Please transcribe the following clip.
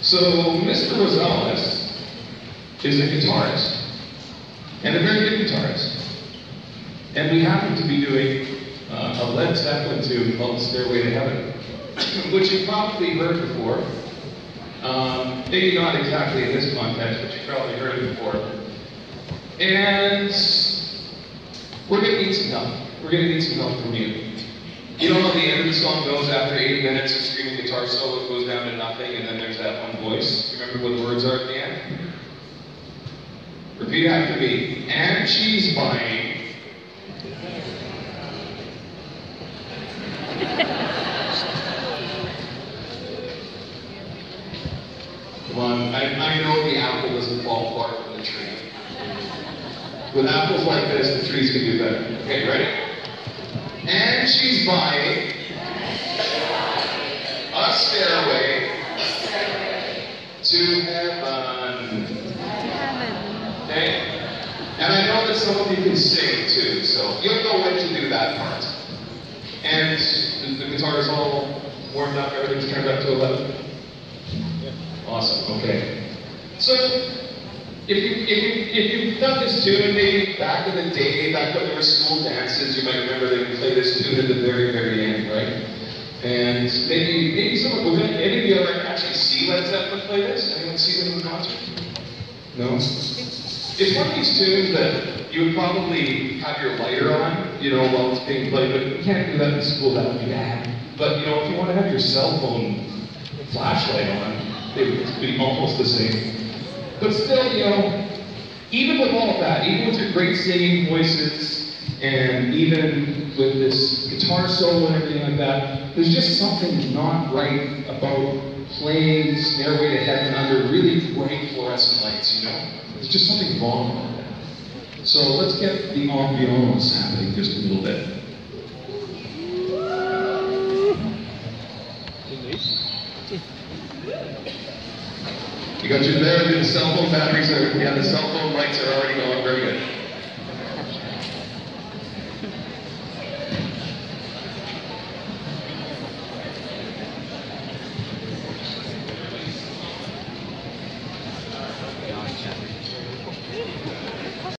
So Mr. Rosales is a guitarist, and a very good guitarist. And we happen to be doing a Led Zeppelin tune called Stairway to Heaven, which you've probably heard before. Maybe not exactly in this context, but you've probably heard it before. And we're going to need some help. We're going to need some help from you. You know how the end of the song goes after 8 minutes of screaming guitar solo, it goes down to nothing, and then there's that one voice? Remember what the words are at the end? Repeat after me. And she's buying. Come on, I know the apple doesn't fall far from the tree. With apples like this, the trees can do better. Okay, ready? And she's buying a stairway to heaven. Okay? And I know that some of you can sing too, so you'll know when to do that part. And the guitar is all warmed up, everything's turned up to 11. Awesome, okay. So, if you've done this tune, maybe back in the day, back when there were school dances, you might remember they would play this tune at the very, very end, right? And maybe someone, any of you ever actually see Led Zeppelin play this? Anyone see them in the concert? No? It's one of these tunes that you would probably have your lighter on, you know, while it's being played, but you can't do that in school, that would be bad. But, you know, if you want to have your cell phone flashlight on, it would be almost the same. But still, you know, even with all of that, even with your great singing voices, and even with this guitar solo and everything like that, there's just something not right about playing Stairway to Heaven under really bright fluorescent lights, you know? There's just something wrong about that. So let's get the ambiance happening just a little bit. You got your there, the cell phone batteries are, yeah, the cell phone lights are already going very good.